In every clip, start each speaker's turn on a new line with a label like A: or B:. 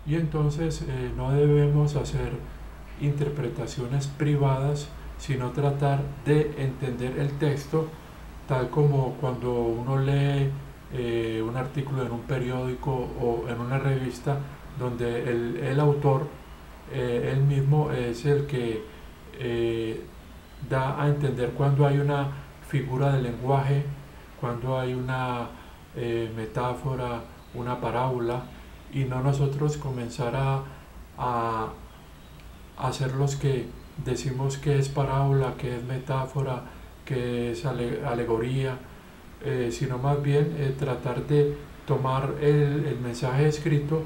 A: y entonces no debemos hacer interpretaciones privadas, sino tratar de entender el texto tal como cuando uno lee un artículo en un periódico o en una revista donde el autor, él mismo es el que da a entender cuando hay una figura de lenguaje, cuando hay una metáfora, una parábola, y no nosotros comenzar a, a ser los que decimos que es parábola, que es metáfora, que es alegoría, sino más bien tratar de tomar el mensaje escrito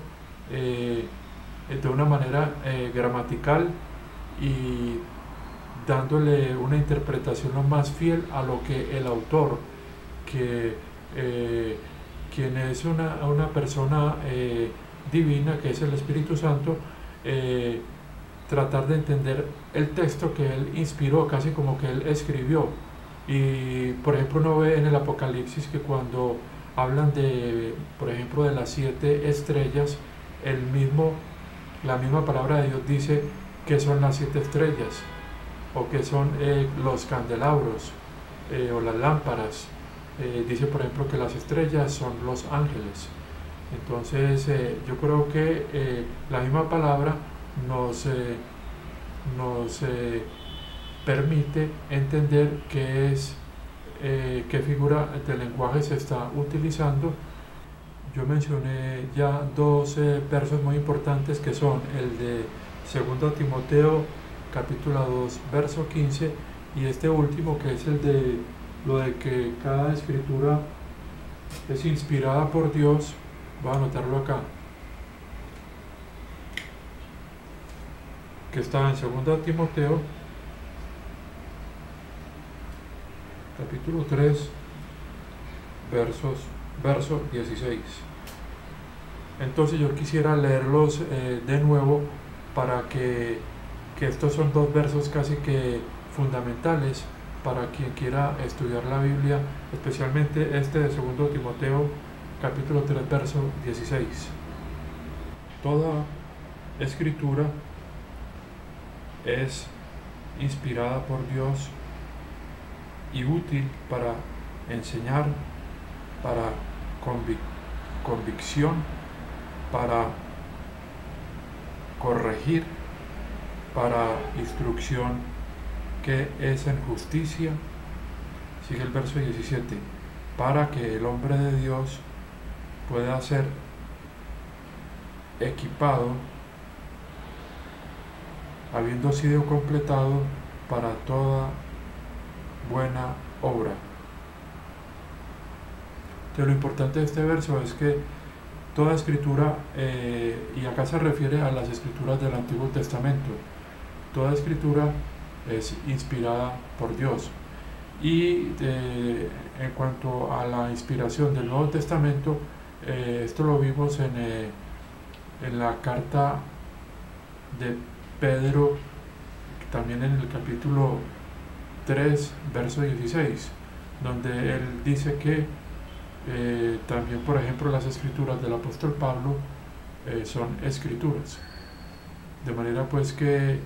A: de una manera gramatical y dándole una interpretación lo más fiel a lo que el autor, que quien es una persona divina, que es el Espíritu Santo, tratar de entender el texto que él inspiró, casi como que él escribió. Y por ejemplo uno ve en el Apocalipsis que cuando hablan de, por ejemplo, de las 7 estrellas, la misma palabra de Dios dice que son las 7 estrellas, o que son los candelabros o las lámparas. Dice por ejemplo que las estrellas son los ángeles. Entonces yo creo que la misma palabra nos permite entender qué figura de lenguaje se está utilizando. Yo mencioné ya dos versos muy importantes, que son el de 2 Timoteo capítulo 2 verso 15, y este último, que es el de lo de que cada escritura es inspirada por Dios. Voy a anotarlo acá, que está en 2 Timoteo capítulo 3 verso 16. Entonces yo quisiera leerlos de nuevo para que estos son dos versos casi que fundamentales para quien quiera estudiar la Biblia, especialmente este de 2 Timoteo capítulo 3 verso 16. Toda escritura es inspirada por Dios y útil para enseñar, para convicción, para corregir, para instrucción que es en justicia. Sigue el verso 17, para que el hombre de Dios pueda ser equipado, habiendo sido completado para toda buena obra. Entonces lo importante de este verso es que toda escritura, y acá se refiere a las escrituras del Antiguo Testamento, toda escritura es inspirada por Dios. Y en cuanto a la inspiración del Nuevo Testamento, esto lo vimos en la carta de Pedro, también en el capítulo 3, verso 16, donde él dice que también, por ejemplo, las escrituras del apóstol Pablo son escrituras. De manera pues que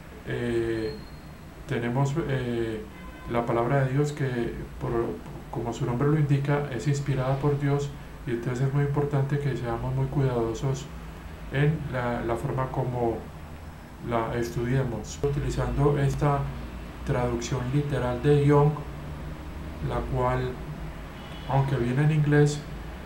A: tenemos la palabra de Dios que, como su nombre lo indica, es inspirada por Dios, y entonces es muy importante que seamos muy cuidadosos en la forma como la estudiemos, utilizando esta traducción literal de Young, la cual, aunque viene en inglés,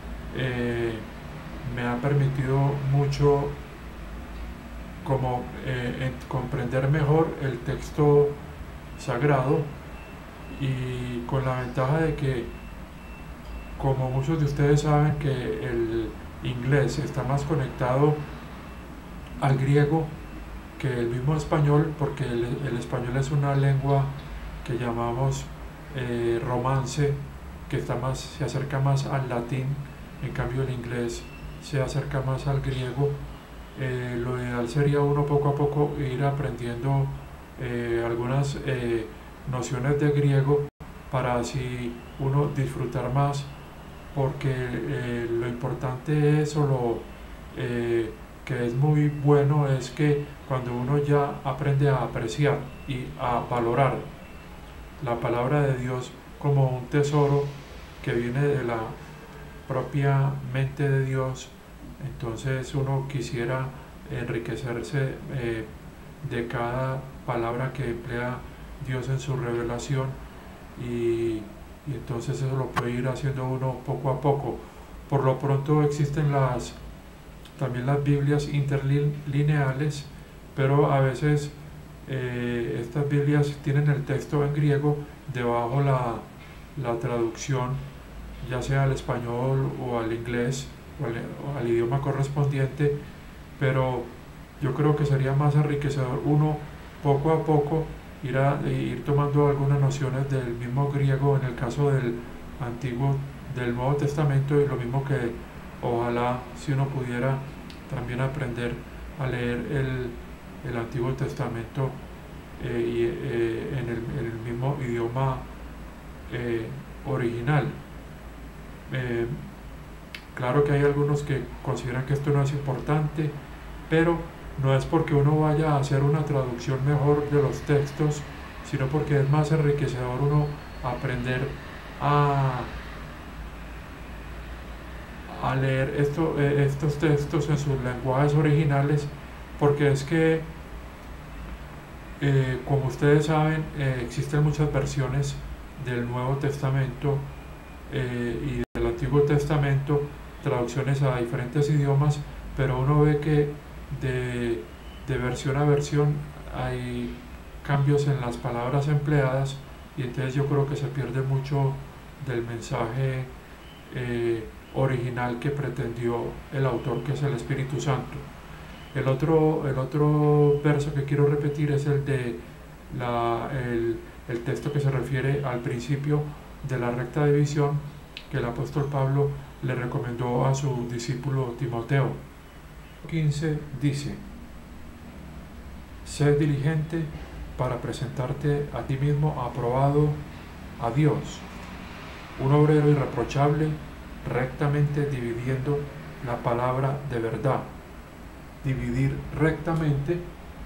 A: me ha permitido mucho como comprender mejor el texto sagrado, y con la ventaja de que, como muchos de ustedes saben, que el inglés está más conectado al griego que el mismo español, porque el español es una lengua que llamamos romance, que se acerca más al latín. En cambio el inglés se acerca más al griego. Lo ideal sería uno poco a poco ir aprendiendo algunas nociones de griego, para así uno disfrutar más, porque lo importante es que es muy bueno es que cuando uno ya aprende a apreciar y a valorar la palabra de Dios como un tesoro que viene de la propia mente de Dios, entonces uno quisiera enriquecerse de cada palabra que emplea Dios en su revelación y entonces eso lo puede ir haciendo uno poco a poco. Por lo pronto existen también las Biblias interlineales, pero a veces estas Biblias tienen el texto en griego, debajo la traducción, ya sea al español o al inglés o al idioma correspondiente, pero yo creo que sería más enriquecedor uno poco a poco ir tomando algunas nociones del mismo griego en el caso del Nuevo Testamento, y lo mismo que ojalá si uno pudiera también aprender a leer el Antiguo Testamento en el mismo idioma original. Claro que hay algunos que consideran que esto no es importante, pero no es porque uno vaya a hacer una traducción mejor de los textos, sino porque es más enriquecedor uno aprender a leer estos textos en sus lenguajes originales, porque es que, como ustedes saben, existen muchas versiones del Nuevo Testamento y del Antiguo Testamento, traducciones a diferentes idiomas, pero uno ve que de versión a versión hay cambios en las palabras empleadas, y entonces yo creo que se pierde mucho del mensaje original que pretendió el autor, que es el Espíritu Santo. El otro verso que quiero repetir es el de el texto que se refiere al principio de la recta división, que el apóstol Pablo le recomendó a su discípulo Timoteo. 15 dice: sé diligente para presentarte a ti mismo aprobado a Dios, un obrero irreprochable, rectamente dividiendo la palabra de verdad. Dividir rectamente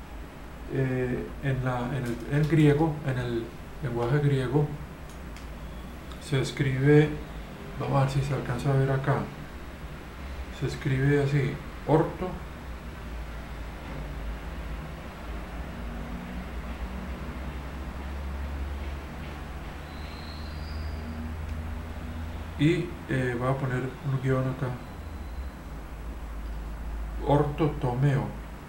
A: en el griego, en el lenguaje griego, se escribe, vamos a ver si se alcanza a ver acá, se escribe así: orto, y voy a poner un guión acá, ortotomeo.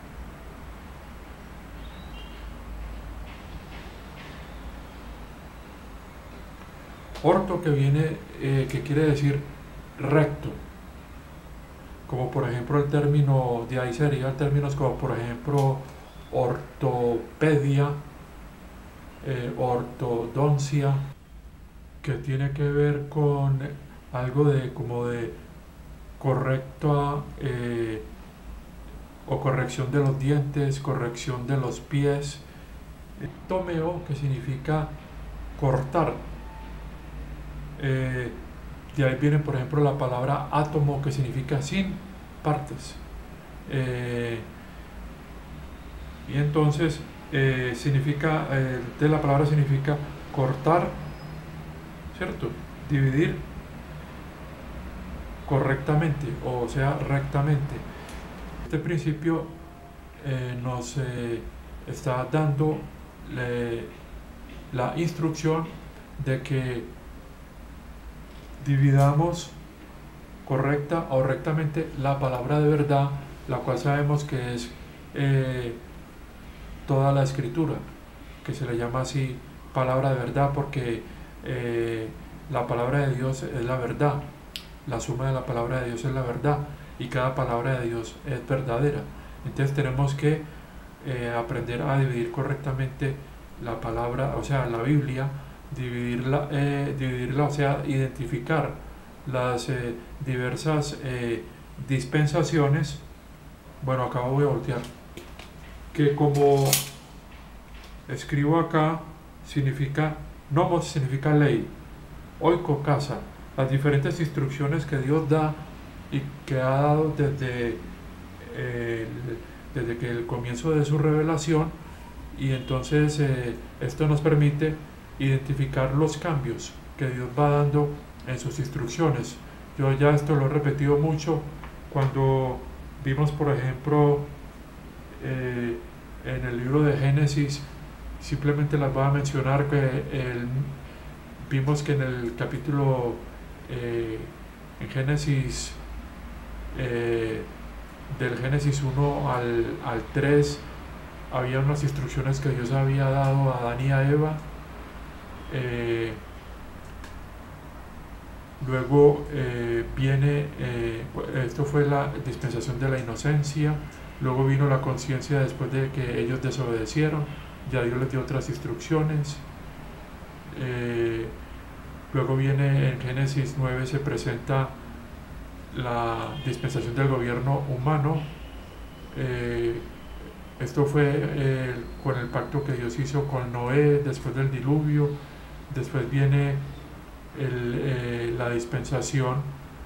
A: Orto, que viene, que quiere decir recto, como por ejemplo el término, de ahí serían términos como por ejemplo ortopedia, ortodoncia, que tiene que ver con algo como de correcta o corrección de los dientes, corrección de los pies. Tomeo, que significa cortar. De ahí viene por ejemplo la palabra átomo, que significa sin partes. Y entonces significa, de la palabra significa cortar, ¿cierto? Dividir correctamente, o sea, rectamente. Este principio nos está dando la instrucción de que dividamos correcta o rectamente la palabra de verdad, la cual sabemos que es toda la escritura, que se le llama así palabra de verdad porque la palabra de Dios es la verdad, la suma de la palabra de Dios es la verdad, y cada palabra de Dios es verdadera. Entonces tenemos que aprender a dividir correctamente la palabra, o sea, la Biblia, dividirla, o sea, identificar las diversas dispensaciones. Bueno, acá voy a voltear, que como escribo acá, significa nomos, significa ley, oiko, casa, las diferentes instrucciones que Dios da y que ha dado desde eh, desde que el comienzo de su revelación, y entonces esto nos permite identificar los cambios que Dios va dando en sus instrucciones. Yo ya esto lo he repetido mucho cuando vimos, por ejemplo, en el libro de Génesis. Simplemente las voy a mencionar, vimos que en el capítulo, en Génesis, del Génesis 1 al 3, había unas instrucciones que Dios había dado a Adán y a Eva. Luego viene, esto fue la dispensación de la inocencia. Luego vino la conciencia después de que ellos desobedecieron. Ya Dios les dio otras instrucciones. Luego viene en Génesis 9, se presenta la dispensación del gobierno humano. Esto fue con el pacto que Dios hizo con Noé después del diluvio. Después viene la dispensación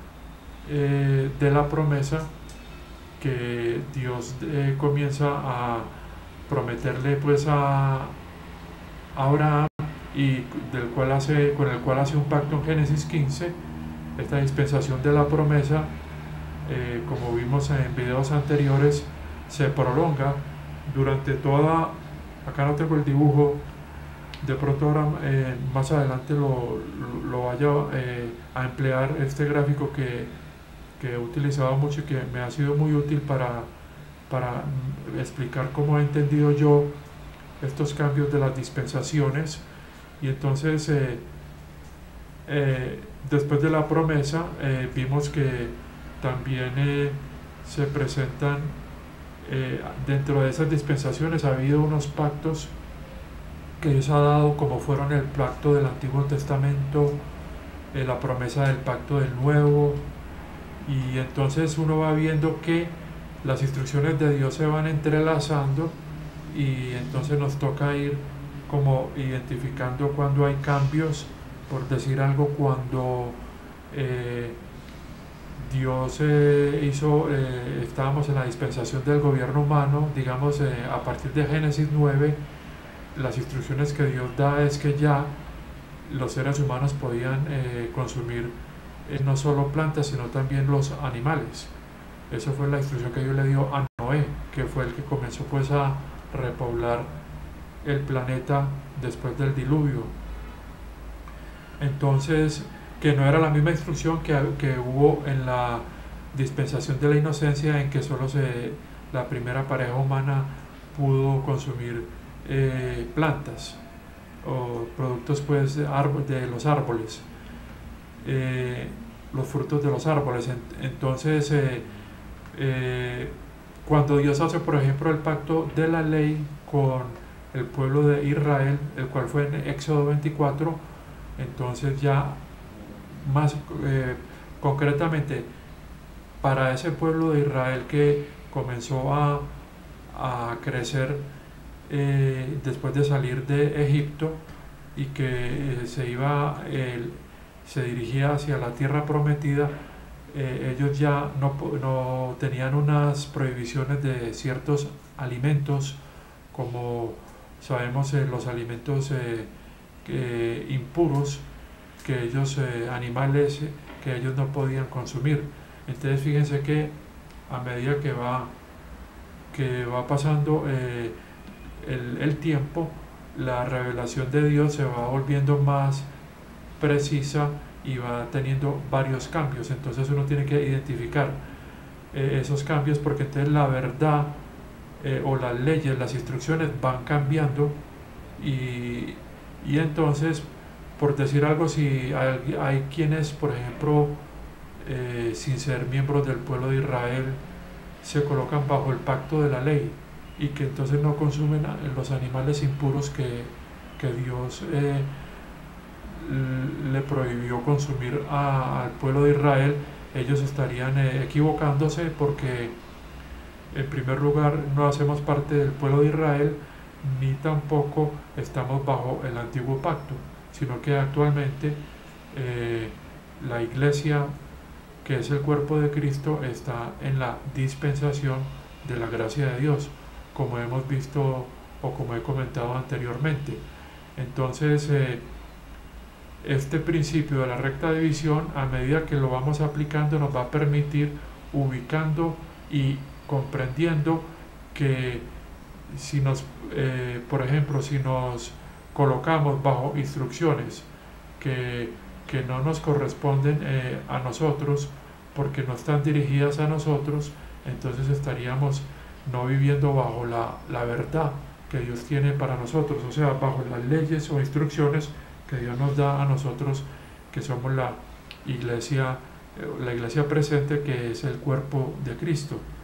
A: de la promesa, que Dios comienza a prometerle pues a Abraham, y con el cual hace un pacto en Génesis 15. Esta dispensación de la promesa, como vimos en videos anteriores, se prolonga durante toda, acá no tengo el dibujo, de pronto ahora más adelante lo vaya a emplear, este gráfico que he utilizado mucho y que me ha sido muy útil para explicar cómo he entendido yo estos cambios de las dispensaciones. Y entonces después de la promesa vimos que también se presentan dentro de esas dispensaciones. Ha habido unos pactos que Dios ha dado, como fueron el pacto del Antiguo Testamento, la promesa del pacto del Nuevo, y entonces uno va viendo que las instrucciones de Dios se van entrelazando, y entonces nos toca ir como identificando cuando hay cambios. Por decir algo, cuando Dios estábamos en la dispensación del gobierno humano, digamos, a partir de Génesis 9, las instrucciones que Dios da es que ya los seres humanos podían consumir no solo plantas, sino también los animales. Esa fue la instrucción que Dios le dio a Noé, que fue el que comenzó pues a repoblar el planeta después del diluvio. Entonces, que no era la misma instrucción que hubo en la dispensación de la inocencia, en que solo la primera pareja humana pudo consumir plantas o productos pues de los árboles, los frutos de los árboles. Entonces cuando Dios hace, por ejemplo, el pacto de la ley con el pueblo de Israel, el cual fue en Éxodo 24, entonces ya más concretamente para ese pueblo de Israel que comenzó a crecer después de salir de Egipto, y que se dirigía hacia la tierra prometida, ellos ya no tenían unas prohibiciones de ciertos alimentos, como sabemos, los alimentos impuros, que ellos, animales que ellos no podían consumir. Entonces fíjense que a medida que va pasando el tiempo, la revelación de Dios se va volviendo más precisa y va teniendo varios cambios. Entonces uno tiene que identificar esos cambios, porque entonces la verdad o las leyes, las instrucciones van cambiando, y entonces, por decir algo, si hay quienes, por ejemplo, sin ser miembros del pueblo de Israel, se colocan bajo el pacto de la ley, y que entonces no consumen los animales impuros que Dios le prohibió consumir al pueblo de Israel, ellos estarían equivocándose, porque en primer lugar no hacemos parte del pueblo de Israel, ni tampoco estamos bajo el antiguo pacto, sino que actualmente la iglesia que es el cuerpo de Cristo, está en la dispensación de la gracia de Dios, como hemos visto o como he comentado anteriormente. Entonces, este principio de la recta división, a medida que lo vamos aplicando, nos va a permitir ubicando y comprendiendo que si nos, por ejemplo, si nos colocamos bajo instrucciones que no nos corresponden a nosotros, porque no están dirigidas a nosotros, entonces estaríamos no viviendo bajo la verdad que Dios tiene para nosotros, o sea, bajo las leyes o instrucciones que Dios nos da a nosotros, que somos la iglesia presente, que es el cuerpo de Cristo.